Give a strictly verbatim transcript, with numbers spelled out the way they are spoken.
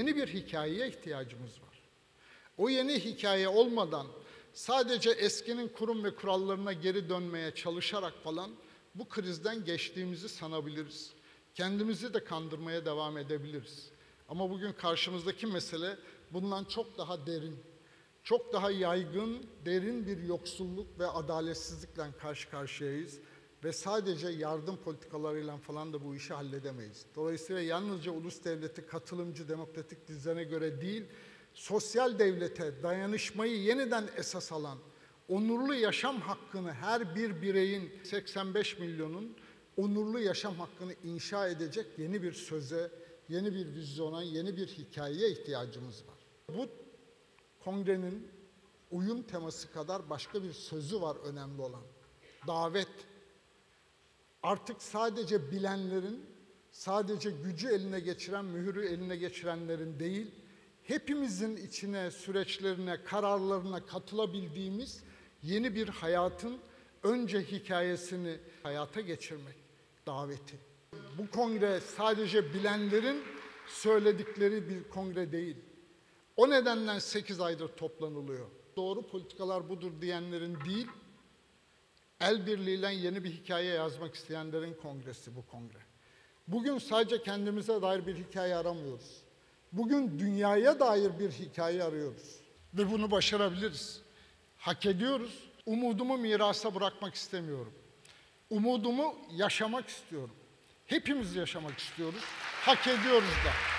yeni bir hikayeye ihtiyacımız var. O yeni hikaye olmadan sadece eskinin kurum ve kurallarına geri dönmeye çalışarak falan bu krizden geçtiğimizi sanabiliriz. Kendimizi de kandırmaya devam edebiliriz. Ama bugün karşımızdaki mesele bundan çok daha derin, çok daha yaygın, derin bir yoksulluk ve adaletsizlikle karşı karşıyayız. Ve sadece yardım politikalarıyla falan da bu işi halledemeyiz. Dolayısıyla yalnızca ulus devleti katılımcı demokratik düzene göre değil, sosyal devlete, dayanışmayı yeniden esas alan, onurlu yaşam hakkını her bir bireyin, seksen beş milyonun onurlu yaşam hakkını inşa edecek yeni bir söze, yeni bir vizyona, yeni bir hikayeye ihtiyacımız var. Bu kongrenin uyum teması kadar başka bir sözü var önemli olan. Davet. Artık sadece bilenlerin, sadece gücü eline geçiren, mühürü eline geçirenlerin değil, hepimizin içine, süreçlerine, kararlarına katılabildiğimiz yeni bir hayatın önce hikayesini hayata geçirmek daveti. Bu kongre sadece bilenlerin söyledikleri bir kongre değil. O nedenle sekiz aydır toplanılıyor. Doğru politikalar budur diyenlerin değil, el birliğiyle yeni bir hikaye yazmak isteyenlerin kongresi bu kongre. Bugün sadece kendimize dair bir hikaye aramıyoruz. Bugün dünyaya dair bir hikaye arıyoruz. Ve bunu başarabiliriz. Hak ediyoruz. Umudumu mirasa bırakmak istemiyorum. Umudumu yaşamak istiyorum. Hepimiz yaşamak istiyoruz. Hak ediyoruz da.